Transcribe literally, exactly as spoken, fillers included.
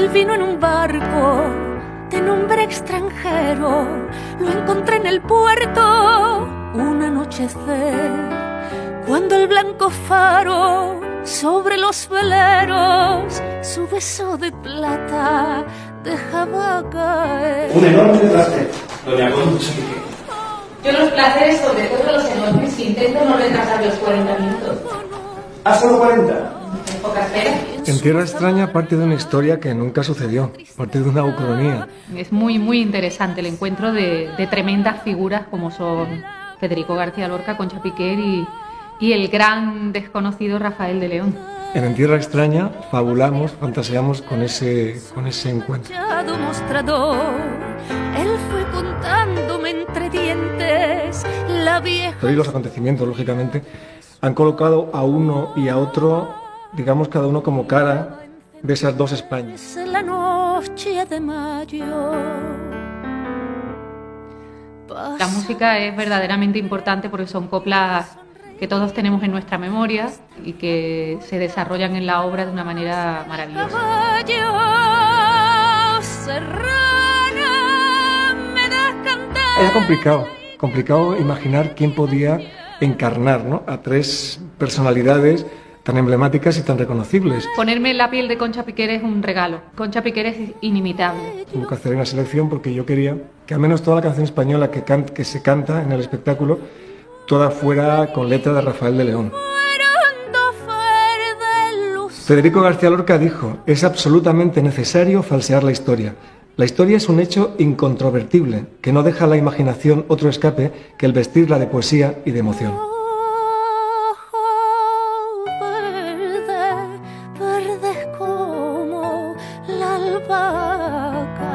Él vino en un barco de nombre extranjero, lo encontré en el puerto un anochecer, cuando el blanco faro sobre los veleros su beso de plata dejaba caer. Un enorme placer, doña Concha Piquer. Yo los placeres, sobre todo los enormes, intento no retrasar los cuarenta minutos. ¿Ah, solo cuarenta? En pocas veces. En Tierra Extraña parte de una historia que nunca sucedió, parte de una ucronía. Es muy, muy interesante el encuentro de, de tremendas figuras como son Federico García Lorca, Concha Piquer y, y el gran desconocido Rafael de León. En En Tierra Extraña fabulamos, fantaseamos con ese, con ese encuentro. Mostrador, él fue contándome entre dientes la vieja. Pero y los acontecimientos, lógicamente, han colocado a uno y a otro, digamos, cada uno como cara de esas dos Españas. La noche de mayo. La música es verdaderamente importante porque son coplas que todos tenemos en nuestra memoria y que se desarrollan en la obra de una manera maravillosa. Era complicado, complicado imaginar quién podía encarnar, ¿no?, a tres personalidades tan emblemáticas y tan reconocibles. Ponerme en la piel de Concha Piquer es un regalo. Concha Piquer es inimitable. Tuve que hacer una selección porque yo quería que al menos toda la canción española que, can que se canta en el espectáculo, toda fuera con letra de Rafael de León. Federico García Lorca dijo: es absolutamente necesario falsear la historia. La historia es un hecho incontrovertible, que no deja a la imaginación otro escape que el vestirla de poesía y de emoción. Verde, verde como la albahaca.